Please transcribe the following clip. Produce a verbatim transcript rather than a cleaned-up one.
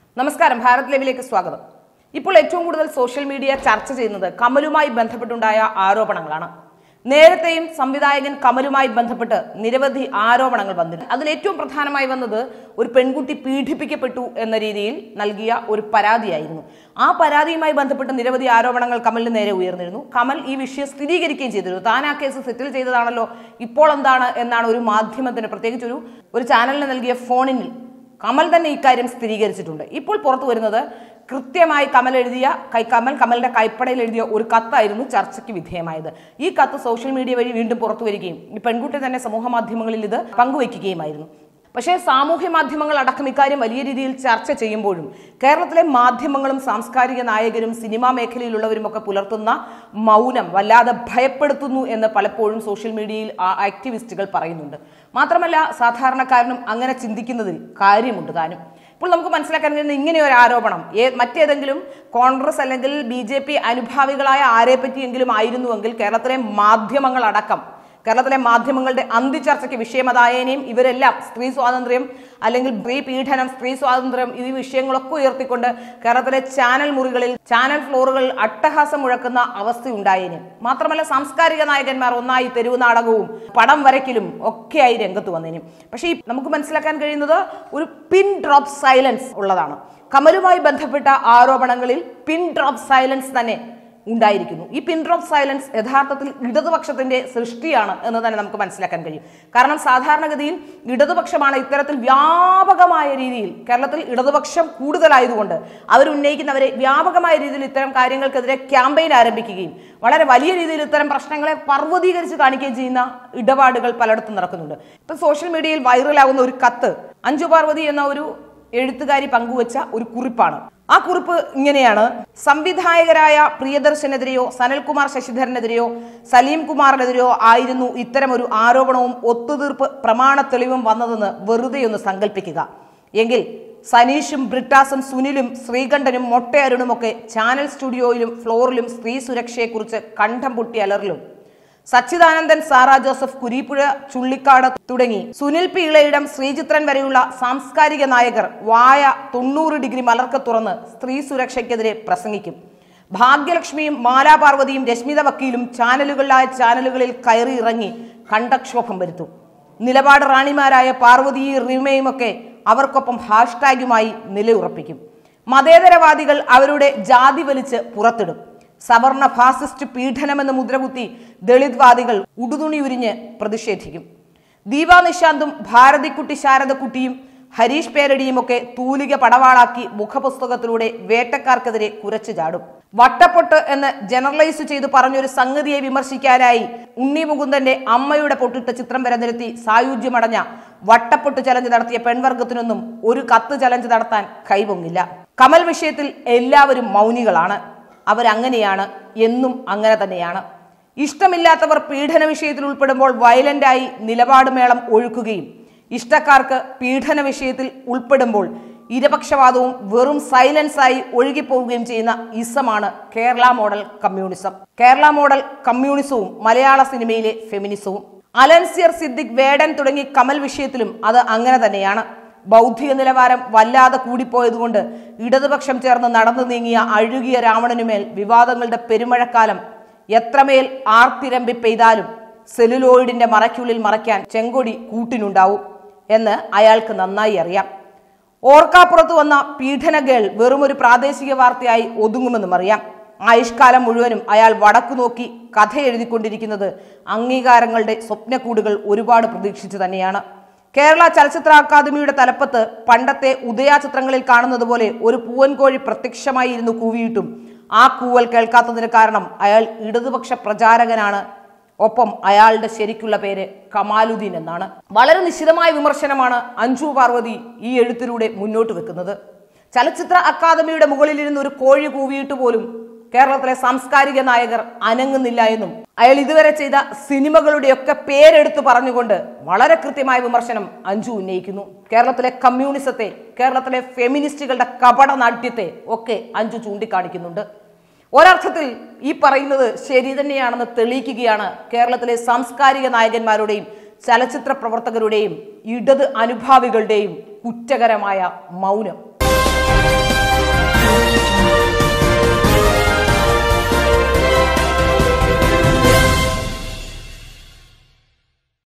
നമസ്കാരം, ഭാരത് ലൈവിലേക്ക് സ്വാഗതം. ഇപ്പോൾ ഏറ്റവും കൂടുതൽ സോഷ്യൽ മീഡിയ ചർച്ച ചെയ്യുന്നത് കമലുമായി ബന്ധപ്പെട്ടുണ്ടായ ആരോപണങ്ങളാണ്. നേരത്തെയും സംവിധായകൻ കമലുമായി ബന്ധപ്പെട്ട് നിരവധി ആരോപണങ്ങൾ വന്നിരുന്നു. അതിൽ ഏറ്റവും പ്രധാനമായി വന്നത് ഒരു പെൺകുട്ടി പീഡിപ്പിക്കപ്പെട്ടു എന്ന രീതിയിൽ നൽകിയ ഒരു പരാതിയായിരുന്നു. ആ പരാതിയുമായി ബന്ധപ്പെട്ട് നിരവധി ആരോപണങ്ങൾ കമലിന് നേരെ ഉയർന്നിരുന്നു. കമൽ ഈ വിഷയം സ്ഥിരീകരിക്കുകയും ചെയ്തിരുന്നു. താൻ ആ കേസ് സെറ്റിൽ ചെയ്തതാണല്ലോ, ഇപ്പോൾ എന്താണ് എന്നാണ് ഒരു മാധ്യമത്തിന്, പ്രത്യേകിച്ച് ഒരു ഒരു ചാനലിന് നൽകിയ ഫോണിൽ കമൽ തന്നെ ഇക്കാര്യം സ്ഥിരീകരിച്ചിട്ടുണ്ട്. ഇപ്പോൾ പുറത്തു വരുന്നത് കൃത്യമായി കമൽ എഴുതിയ കൈ കമൽ കമലിന്റെ കൈപ്പടയിൽ എഴുതിയ ഒരു കത്തായിരുന്നു ചർച്ചയ്ക്ക് വിധേയമായത്. ഈ കത്ത് സോഷ്യൽ മീഡിയ വഴി വീണ്ടും പുറത്തു വരികയും ഈ പെൺകുട്ടി തന്നെ സമൂഹ മാധ്യമങ്ങളിൽ ഇത് പങ്കുവയ്ക്കുകയുമായിരുന്നു. പക്ഷേ സാമൂഹ്യ മാധ്യമങ്ങൾ അടക്കം ഇക്കാര്യം വലിയ രീതിയിൽ ചർച്ച ചെയ്യുമ്പോഴും കേരളത്തിലെ മാധ്യമങ്ങളും സാംസ്കാരിക നായകരും സിനിമാ മേഖലയിലുള്ളവരും ഒക്കെ പുലർത്തുന്ന മൗനം വല്ലാതെ ഭയപ്പെടുത്തുന്നു എന്ന് പലപ്പോഴും സോഷ്യൽ മീഡിയയിൽ ആക്ടിവിസ്റ്റുകൾ പറയുന്നുണ്ട്. മാത്രമല്ല, സാധാരണക്കാരനും അങ്ങനെ ചിന്തിക്കുന്നതിൽ കാര്യമുണ്ട് താനും. ഇപ്പോൾ നമുക്ക് മനസ്സിലാക്കാൻ കഴിയുന്ന ഇങ്ങനെ ഒരു ആരോപണം മറ്റേതെങ്കിലും കോൺഗ്രസ് അല്ലെങ്കിൽ ബി ജെ പി അനുഭാവികളായ ആരെ പറ്റിയെങ്കിലും ആയിരുന്നുവെങ്കിൽ കേരളത്തിലെ മാധ്യമങ്ങൾ അടക്കം കേരളത്തിലെ മാധ്യമങ്ങളുടെ അന്തിചർച്ചയ്ക്ക് വിഷയം അതായേനെയും ഇവരെല്ലാം സ്ത്രീ സ്വാതന്ത്ര്യം അല്ലെങ്കിൽ സ്ത്രീ പീഡനം, സ്ത്രീ സ്വാതന്ത്ര്യം ഈ വിഷയങ്ങളൊക്കെ ഉയർത്തിക്കൊണ്ട് കേരളത്തിലെ ചാനൽ മുറികളിൽ ചാനൽ ഫ്ലോറുകളിൽ അട്ടഹാസം മുഴക്കുന്ന അവസ്ഥയുണ്ടായേനും. മാത്രമല്ല, സാംസ്കാരിക നായകന്മാർ ഒന്നായി തെരുവ് നാടകവും പടം വരയ്ക്കലും ഒക്കെയായി രംഗത്ത് വന്നേനും. പക്ഷേ നമുക്ക് മനസ്സിലാക്കാൻ കഴിയുന്നത് ഒരു പിൻ ഡ്രോപ്പ് സൈലൻസ് ഉള്ളതാണ്. കമലുമായി ബന്ധപ്പെട്ട ആരോപണങ്ങളിൽ പിൻ ഡ്രോപ്പ് സൈലൻസ് തന്നെ ഉണ്ടായിരിക്കുന്നു. ഈ പിൻ ഡ്രോപ്പ് സൈലൻസ് യഥാർത്ഥത്തിൽ ഇടതുപക്ഷത്തിന്റെ സൃഷ്ടിയാണ് എന്ന് തന്നെ നമുക്ക് മനസ്സിലാക്കാൻ കഴിയും. കാരണം സാധാരണഗതിയിൽ ഇടതുപക്ഷമാണ് ഇത്തരത്തിൽ വ്യാപകമായ രീതിയിൽ കേരളത്തിൽ ഇടതുപക്ഷം കൂടുതലായതുകൊണ്ട് അവരുന്നയിക്കുന്നവരെ വ്യാപകമായ രീതിയിൽ ഇത്തരം കാര്യങ്ങൾക്കെതിരെ ക്യാമ്പയിൻ ആരംഭിക്കുകയും വളരെ വലിയ രീതിയിൽ ഇത്തരം പ്രശ്നങ്ങളെ പർവ്വതീകരിച്ച് കാണിക്കുകയും ചെയ്യുന്ന ഇടപാടുകൾ പലയിടത്തും നടക്കുന്നുണ്ട്. ഇപ്പൊ സോഷ്യൽ മീഡിയയിൽ വൈറലാകുന്ന ഒരു കത്ത് അഞ്ജു പാർവതി എന്ന ഒരു എഴുത്തുകാരി പങ്കുവച്ച ഒരു കുറിപ്പാണ്. ആ കുറിപ്പ് ഇങ്ങനെയാണ്: സംവിധായകരായ പ്രിയദർശനെതിരെയോ സനൽകുമാർ ശശിധരനെതിരെയോ സലീം കുമാറിനെതിരെയോ ആയിരുന്നു ഇത്തരം ഒരു ആരോപണവും ഒത്തുതീർപ്പ് പ്രമാണ തെളിവും വന്നതെന്ന് വെറുതെ ഒന്ന് സങ്കല്പിക്കുക. എങ്കിൽ സനീഷും ബ്രിട്ടാസും സുനിലും ശ്രീകണ്ഠനും മൊട്ടയരുണുമൊക്കെ ചാനൽ സ്റ്റുഡിയോയിലും ഫ്ലോറിലും സ്ത്രീ സുരക്ഷയെക്കുറിച്ച് കണ്ഠം പൊട്ടി അലറിലും സച്ചിദാനന്ദൻ, സാറാ ജോസഫ്, കുരീപ്പുഴ, ചുള്ളിക്കാട് തുടങ്ങി സുനിൽ പി ഇളയിടം, ശ്രീചിത്രൻ വരെയുള്ള സാംസ്കാരിക നായകർ വായ തൊണ്ണൂറ് ഡിഗ്രി മലർക്ക തുറന്ന് സ്ത്രീ സുരക്ഷയ്ക്കെതിരെ പ്രസംഗിക്കും. ഭാഗ്യലക്ഷ്മിയും മാലാപാർവതിയും രശ്മിത വക്കീലും ചാനലുകളിലായ ചാനലുകളിൽ കയറി ഇറങ്ങി കണ്ടക്ഷോഭം വരുത്തും. നിലപാട് റാണിമാരായ പാർവതിയും റീമയുമൊക്കെ അവർക്കൊപ്പം ഹാഷ്ടാഗുമായി നിലയുറപ്പിക്കും. മതേതരവാദികൾ അവരുടെ ജാതി വലിച്ച് പുറത്തിടും. സവർണ ഫാസിസ്റ്റ് പീഡനമെന്ന് മുദ്രകുത്തി ദളിത് വാദികൾ ഉടുതുണി ഉരിഞ്ഞ് പ്രതിഷേധിക്കും. ദീപാ നിശാന്തും ഭാരതിക്കുട്ടി ശാരദക്കുട്ടിയും ഹരീഷ് പേരടിയും ഒക്കെ തൂലിക പടവാളാക്കി മുഖപുസ്തകത്തിലൂടെ വേട്ടക്കാർക്കെതിരെ കുരച്ചു ചാടും. വട്ടപ്പൊട്ട് എന്ന് ജനറലൈസ് ചെയ്ത് പറഞ്ഞൊരു സംഗതിയെ വിമർശിക്കാനായി ഉണ്ണി മുകുന്ദന്റെ അമ്മയുടെ പൊട്ടിട്ട ചിത്രം വരെ നിരത്തി സായുജ്യമടഞ്ഞ വട്ടപ്പൊട്ട് ചലഞ്ച് നടത്തിയ പെൺവർഗത്തിനൊന്നും ഒരു കത്ത് ചലഞ്ച് നടത്താൻ കൈപൊങ്ങില്ല. കമൽ വിഷയത്തിൽ എല്ലാവരും മൗനികളാണ്. അവരങ്ങനെയാണ്, എന്നും അങ്ങനെ തന്നെയാണ്. ഇഷ്ടമില്ലാത്തവർ പീഡന വിഷയത്തിൽ ഉൾപ്പെടുമ്പോൾ വയലന്റായി നിലപാട് മേളം ഒഴുക്കുകയും ഇഷ്ടക്കാർക്ക് പീഡന വിഷയത്തിൽ ഉൾപ്പെടുമ്പോൾ ഇരപക്ഷവാദവും വെറും സൈലൻസായി ഒഴുകിപ്പോവുകയും ചെയ്യുന്ന ഇസമാണ് Kerala model communism. Kerala model കമ്മ്യൂണിസവും മലയാള സിനിമയിലെ ഫെമിനിസവും. അലൻസിയർ, സിദ്ദിഖ്, വേടൻ തുടങ്ങി കമൽ വിഷയത്തിലും അത് അങ്ങനെ തന്നെയാണ്. ബൗദ്ധിക നിലവാരം വല്ലാതെ കൂടിപ്പോയതുകൊണ്ട് ഇടതുപക്ഷം ചേർന്ന് നടന്നു നീങ്ങിയ അഴുകിയ രാവണനുമേൽ വിവാദങ്ങളുടെ പെരുമഴക്കാലം എത്രമേൽ ആർത്തിരമ്പി പെയ്താലും സെല്ലുലോയിഡിന്റെ മറയ്ക്കുള്ളിൽ മറയ്ക്കാൻ ചെങ്കൊടി കൂട്ടിനുണ്ടാവും എന്ന് അയാൾക്ക് നന്നായി അറിയാം. ഓർക്കാപ്പുറത്ത് വന്ന പീഡനഗേൾ വെറും ഒരു പ്രാദേശിക വാർത്തയായി ഒതുങ്ങുമെന്നും അറിയാം. ആയുഷ്കാലം മുഴുവനും അയാൾ വടക്കു നോക്കി കഥ എഴുതിക്കൊണ്ടിരിക്കുന്നത് അംഗീകാരങ്ങളുടെ സ്വപ്നക്കൂടുകൾ ഒരുപാട് പ്രതീക്ഷിച്ചു തന്നെയാണ്. കേരള ചലച്ചിത്ര അക്കാദമിയുടെ തലപ്പത്ത് പണ്ടത്തെ ഉദയ ചിത്രങ്ങളിൽ കാണുന്നത് പോലെ ഒരു പൂവൻകോഴി പ്രത്യക്ഷമായി ഇരുന്ന് കൂവിയിട്ടും ആ കൂവൽ കേൾക്കാത്തതിന് കാരണം അയാൾ ഇടതുപക്ഷ പ്രചാരകനാണ്. ഒപ്പം അയാളുടെ ശരിക്കുള്ള പേര് കമാലുദ്ദീൻ എന്നാണ്. വളരെ നിശിതമായ വിമർശനമാണ് അഞ്ജു പാർവതി ഈ എഴുത്തിലൂടെ മുന്നോട്ട് വെക്കുന്നത്. ചലച്ചിത്ര അക്കാദമിയുടെ മുകളിലിരുന്ന് ഒരു കോഴി കൂവിയിട്ട് പോലും കേരളത്തിലെ സാംസ്കാരിക നായകർ അനങ്ങുന്നില്ല എന്നും അയാൾ ഇതുവരെ ചെയ്ത സിനിമകളുടെയൊക്കെ പേരെടുത്ത് പറഞ്ഞുകൊണ്ട് വളരെ കൃത്യമായ വിമർശനം അഞ്ജു ഉന്നയിക്കുന്നു. കേരളത്തിലെ കമ്മ്യൂണിസത്തെ, കേരളത്തിലെ ഫെമിനിസ്റ്റുകളുടെ കപട നാട്യത്തെ ഒക്കെ അഞ്ജു ചൂണ്ടിക്കാണിക്കുന്നുണ്ട്. ഒരർത്ഥത്തിൽ ഈ പറയുന്നത് ശരി തന്നെയാണെന്ന് തെളിയിക്കുകയാണ് കേരളത്തിലെ സാംസ്കാരിക നായകന്മാരുടെയും ചലച്ചിത്ര പ്രവർത്തകരുടെയും ഇടത് അനുഭാവികളുടെയും കുറ്റകരമായ മൗനം.